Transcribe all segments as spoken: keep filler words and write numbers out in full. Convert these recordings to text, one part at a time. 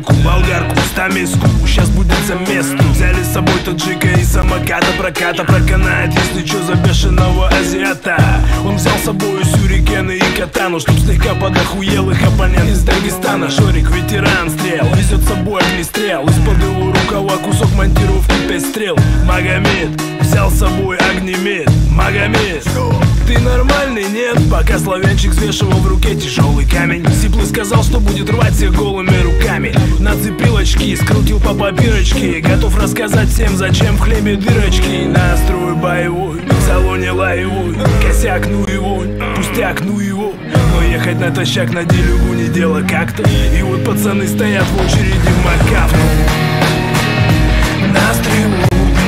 редиску, болгарку, стамеску. Сейчас будет за место. Взяли с собой таджика и самоката. Проката проканает, если чё, за бешеного азиата. Он взял с собой сюрикены и катану, чтоб слегка подохуел их оппонент из Дагестана. Шорик, ветеран стрел, везет с собой огнестрел. Из-под его рукава кусок монтировки пять стрел. Магомед взял с собой огнемет. Магомед, ты нормальный, нет? Пока славянчик свешивал в руке тяжелый камень, Сиплый сказал, что будет рвать всех голыми руками. Нацепил очки, скрутил по папирочке, готов рассказать всем, зачем в хлебе дырочки. Настрой боевой, в салоне лаевой, косяк ну его, пустяк ну его. Но ехать натощак на делюгу не дело как-то. И вот пацаны стоят в очереди в Макафу. На стрелу,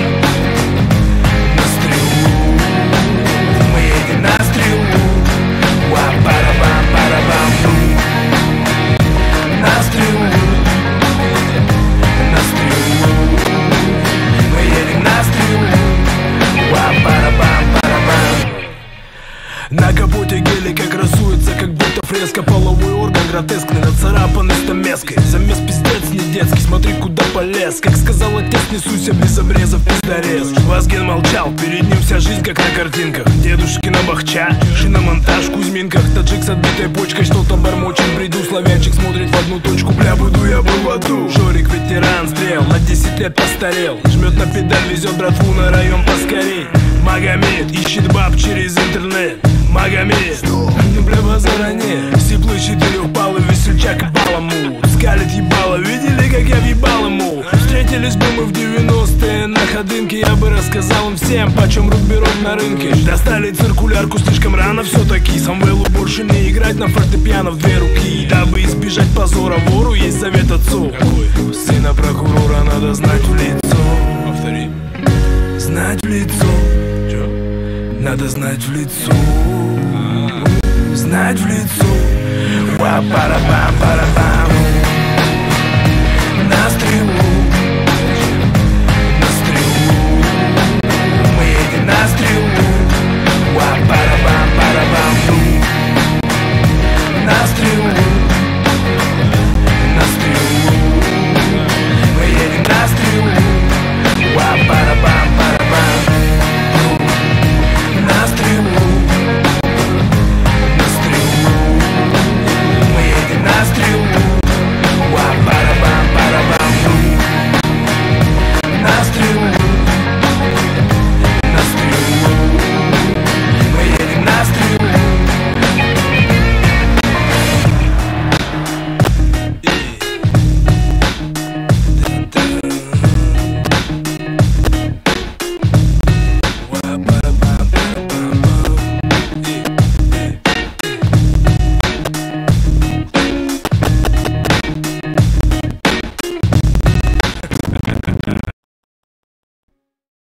на стрелу, мы едем на стрелу. Ва-парабам-парабам-бум. На стрелу, на стрелу, мы едем на стрелу. Ва-парабам-парабам. На капоте гелика красуется, как будто фреска. Половой орган гротескный, нацарапанный стамеской. Замес пиздец не детский, смотри куда полез. Как сказал отец, несуся без обрезов пиздорез. Вазген молчал, перед ним вся жизнь как на картинках. Дедушкина бахча, шиномонтаж в Кузьминках. Таджик с отбитой почкой что-то бормочет в бреду. Славянчик смотрит в одну точку, бля, буду я был в аду. Шорик, ветеран стрел, на десять лет постарел. Жмет на педаль, везет братву на район поскорей. Магомед ищет баб через интернет. Магомед, ну бля, базара нет. Сиплый четырехпалый весельчак и баламу. Скалит ебало, видели, как я въебал ему? Встретились бы мы в девяностые на ходынке. Я бы рассказал им всем, почем руберов на рынке. Достали циркулярку слишком рано все-таки. Самвелу больше не играть на фортепиано в две руки. Дабы избежать позора вору, есть совет отцу. Какой? Сына прокурора надо знать в лицо. Повтори. Знать в лицо. Надо знать в лицо, знать в лицо. Ва-парабам-парабам.